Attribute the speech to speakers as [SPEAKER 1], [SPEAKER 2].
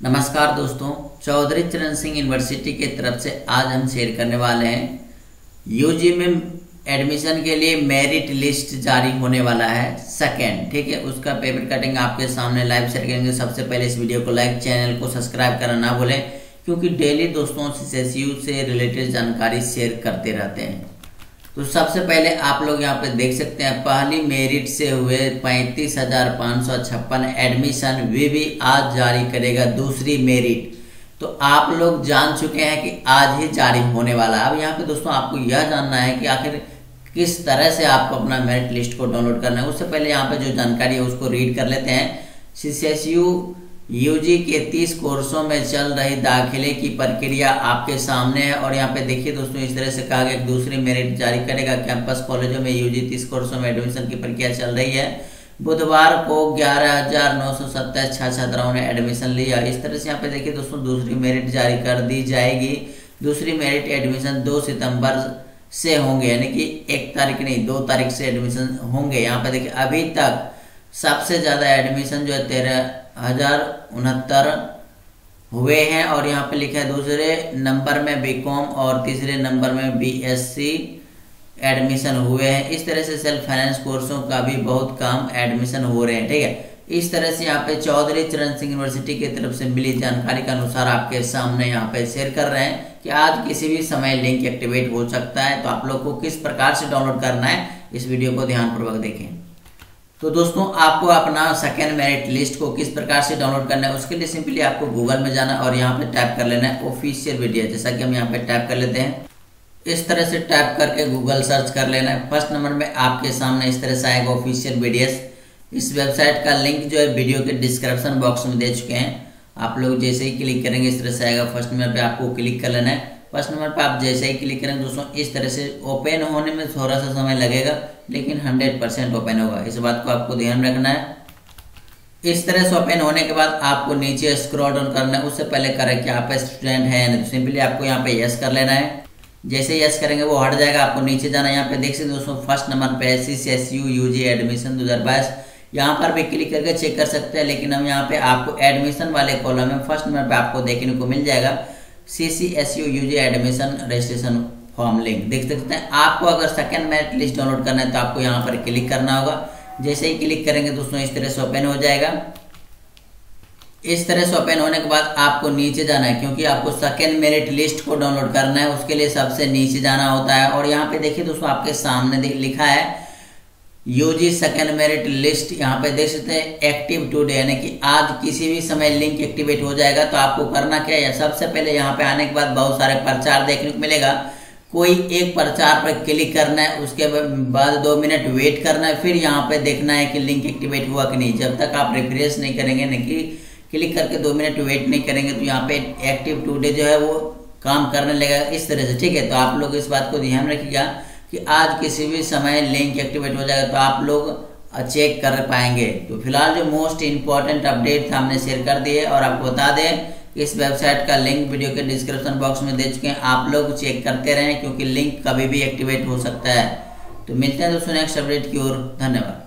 [SPEAKER 1] नमस्कार दोस्तों, चौधरी चरण सिंह यूनिवर्सिटी की तरफ से आज हम शेयर करने वाले हैं यूजी में एडमिशन के लिए मेरिट लिस्ट जारी होने वाला है सेकेंड। ठीक है, उसका पेपर कटिंग आपके सामने लाइव शेयर करेंगे। सबसे पहले इस वीडियो को लाइक, चैनल को सब्सक्राइब करना ना भूलें, क्योंकि डेली दोस्तों CCSU से रिलेटेड जानकारी शेयर करते रहते हैं। तो सबसे पहले आप लोग यहाँ पे देख सकते हैं, पहली मेरिट से हुए 35,556 एडमिशन भी आज जारी करेगा दूसरी मेरिट। तो आप लोग जान चुके हैं कि आज ही जारी होने वाला है। अब यहाँ पे दोस्तों आपको यह जानना है कि आखिर किस तरह से आपको अपना मेरिट लिस्ट को डाउनलोड करना है। उससे पहले यहाँ पे जो जानकारी है उसको रीड कर लेते हैं। CCSU यूजी के 30 कोर्सों में चल रही दाखिले की प्रक्रिया आपके सामने है। और यहाँ पे देखिए दोस्तों, इस तरह से कहा गया कि दूसरी मेरिट जारी करेगा। कैंपस कॉलेजों में यूजी 30 कोर्सों में एडमिशन की प्रक्रिया चल रही है। बुधवार को 11,927 छात्राओं ने एडमिशन लिया। इस तरह से यहाँ पे देखिए दोस्तों, दूसरी मेरिट जारी कर दी जाएगी। दूसरी मेरिट एडमिशन 2 सितंबर से होंगे, यानी कि 1 तारीख नहीं 2 तारीख से एडमिशन होंगे। यहाँ पे देखिए अभी तक सबसे ज्यादा एडमिशन जो है 13,069 हुए हैं। और यहाँ पे लिखा है दूसरे नंबर में बीकॉम और तीसरे नंबर में BSc एडमिशन हुए हैं। इस तरह से सेल्फ फाइनेंस कोर्सों का भी बहुत कम एडमिशन हो रहे हैं। ठीक है, इस तरह से यहाँ पे चौधरी चरण सिंह यूनिवर्सिटी की तरफ से मिली जानकारी के अनुसार आपके सामने यहाँ पे शेयर कर रहे हैं कि आज किसी भी समय लिंक एक्टिवेट हो सकता है। तो आप लोग को किस प्रकार से डाउनलोड करना है, इस वीडियो को ध्यानपूर्वक देखें। तो दोस्तों, आपको अपना सेकेंड मेरिट लिस्ट को किस प्रकार से डाउनलोड करना है, उसके लिए सिंपली आपको गूगल में जाना और यहाँ पे टाइप कर लेना है ऑफिशियल वीडियो। जैसा कि हम यहाँ पे टाइप कर लेते हैं, इस तरह से टाइप करके गूगल सर्च कर लेना है। फर्स्ट नंबर में आपके सामने इस तरह से आएगा ऑफिशियल वीडियोस। इस वेबसाइट का लिंक जो है वीडियो के डिस्क्रिप्शन बॉक्स में दे चुके हैं। आप लोग जैसे ही क्लिक करेंगे इस तरह से आएगा। फर्स्ट नंबर पे आपको क्लिक कर लेना है। फर्स्ट नंबर पे आप जैसे ही क्लिक करेंगे दोस्तों, इस तरह से ओपन होने में थोड़ा सा समय लगेगा, लेकिन 100% ओपन होगा। इस बात को आपको ध्यान रखना है। इस तरह से ओपन होने के बाद आपको नीचे स्क्रॉल डाउन करना है। उससे पहले करें कि आप स्टूडेंट हैं, तो सिंपली आपको यहाँ पे यस कर लेना है। जैसे यस करेंगे वो हट जाएगा, आपको नीचे जाना है। यहाँ पे देख सकते दोस्तों, फर्स्ट नंबर पे CCSU यूजी एडमिशन 2022, यहाँ पर भी क्लिक करके चेक कर सकते हैं। लेकिन हम यहाँ पे आपको एडमिशन वाले कॉलम में फर्स्ट नंबर पे आपको देखने को मिल जाएगा CCSU UG admission registration form link. देख सकते हैं। आपको अगर सेकेंड मेरिट लिस्ट डाउनलोड करना है तो आपको यहाँ पर क्लिक करना होगा। जैसे ही क्लिक करेंगे दोस्तों, इस तरह से ओपन हो जाएगा। इस तरह से ओपन होने के बाद आपको नीचे जाना है, क्योंकि आपको सेकेंड मेरिट लिस्ट को डाउनलोड करना है। उसके लिए सबसे नीचे जाना होता है। और यहाँ पे देखिए दोस्तों, आपके सामने लिखा है यूजी सेकेंड मेरिट लिस्ट। यहाँ पे देख सकते हैं एक्टिव टुडे, यानी कि आज किसी भी समय लिंक एक्टिवेट हो जाएगा। तो आपको करना क्या है, सबसे पहले यहाँ पे आने के बाद बहुत सारे प्रचार देखने को मिलेगा। कोई एक प्रचार पर क्लिक करना है, उसके बाद 2 मिनट वेट करना है, फिर यहाँ पे देखना है कि लिंक एक्टिवेट हुआ कि नहीं। जब तक आप रिफ्रेश नहीं करेंगे, नहीं कि क्लिक करके 2 मिनट वेट नहीं करेंगे, तो यहाँ पे एक्टिव टुडे जो है वो काम करने लगेगा इस तरह से। ठीक है, तो आप लोग इस बात को ध्यान रखिएगा कि आज किसी भी समय लिंक एक्टिवेट हो जाएगा, तो आप लोग चेक कर पाएंगे। तो फिलहाल जो मोस्ट इंपॉर्टेंट अपडेट था हमने शेयर कर दिए। और आपको बता दें कि इस वेबसाइट का लिंक वीडियो के डिस्क्रिप्शन बॉक्स में दे चुके हैं। आप लोग चेक करते रहें, क्योंकि लिंक कभी भी एक्टिवेट हो सकता है। तो मिलते हैं दोस्तों नेक्स्ट अपडेट की ओर। धन्यवाद।